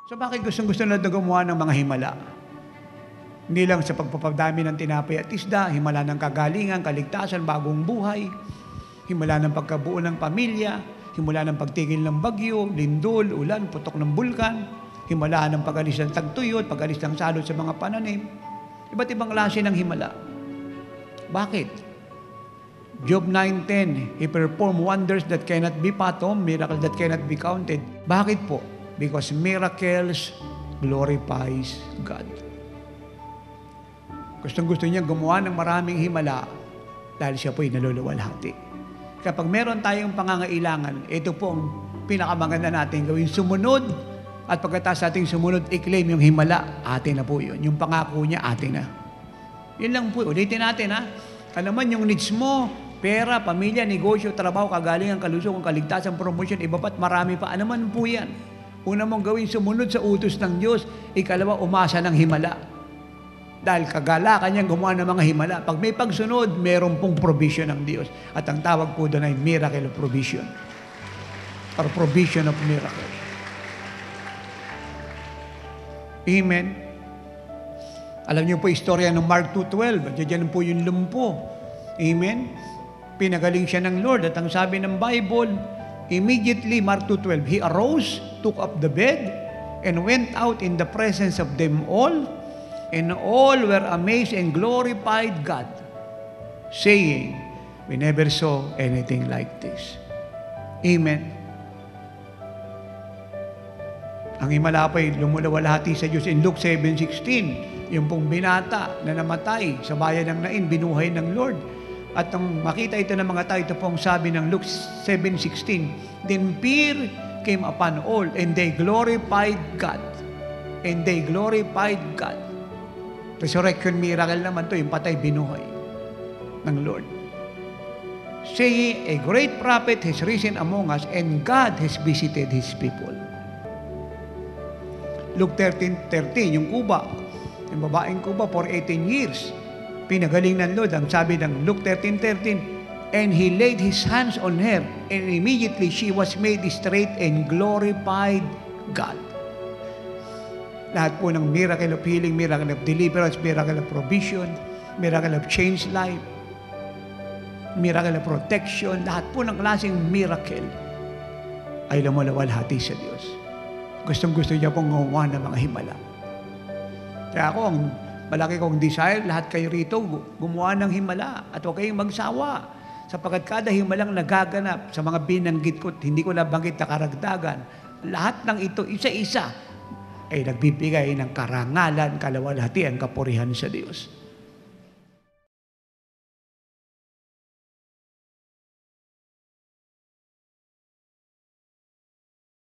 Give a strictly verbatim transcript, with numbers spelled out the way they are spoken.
So bakit gustong-gusto na gumawa ng mga himala? Hindi lang sa pagpapadami ng tinapay at isda, himala ng kagalingan, kaligtasan, bagong buhay, himala ng pagkabuo ng pamilya, himala ng pagtigil ng bagyo, lindol, ulan, putok ng bulkan, himala ng pag-alis ng tagtuyot, pag-alis ng salot sa mga pananim, iba't ibang klase ng himala. Bakit? Job nine ten, He performed wonders that cannot be fathomed, miracles that cannot be counted. Bakit po? Because miracles glorifies God. Gustong-gusto niya gumawa ng maraming himala dahil siya po'y naluluwalhati. Kapag meron tayong pangangailangan, ito po ang pinakamaganda natin gawin. Sumunod at pagkatapos ating sumunod, i-claim yung himala, atin na po yun. Yung pangako niya, atin na. Yun lang po. Ulitin natin ha. Alam mo, yung needs mo, pera, pamilya, negosyo, trabaho, kagalingan, kalusugan, kaligtasan, promotion, iba pa't marami pa. Ano man po yan. Una mong gawin, sumunod sa utos ng Diyos. Ikalawa, umasa ng himala. Dahil kagalakan niyang gumawa ng mga himala. Pag may pagsunod, meron pong provision ng Diyos. At ang tawag po doon ay miracle of provision. Or provision of miracle. Amen. Alam niyo po istorya ng Mark two twelve. Diyan po yung lumpo. Amen. Pinagaling siya ng Lord. At ang sabi ng Bible, immediately, Mark two twelve, He arose, took up the bed, and went out in the presence of them all, and all were amazed and glorified God, saying, we never saw anything like this. Amen. Ang himala po ay lumulawalhati sa Diyos in Luke seven sixteen, yung pong binata na namatay sa bayan ng Nain, binuhay ng Lord. At nang makita ito ng mga tao, ito pong sabi ng Luke seven sixteen, then fear came upon all, and they glorified God. And they glorified God. Resurrection miracle naman to, yung patay binuhay ng Lord. Saying, a great prophet has risen among us, and God has visited His people. Luke thirteen thirteen, yung kuba, yung babaeng kuba for eighteen years, pinagaling ng Lord. Ang sabi ng Luke thirteen thirteen, and He laid His hands on her, and immediately she was made straight and glorified God. Lahat po ng miracle of healing, miracle of deliverance, miracle of provision, miracle of changed life, miracle of protection, lahat po ng klaseng miracle ay lumalawalhati sa Diyos. Gustong-gusto niya pong gumawa ng mga himala. Kaya ako, ang malaki kong desire, lahat kayo rito, gumawa ng himala at huwag kayong magsawa. Sapagkat kada himalang nagaganap sa mga binanggit ko, hindi ko nabanggit na karagdagan, lahat ng ito, isa-isa, ay nagbibigay ng karangalan, kalawalhatian, kapurihan sa Diyos.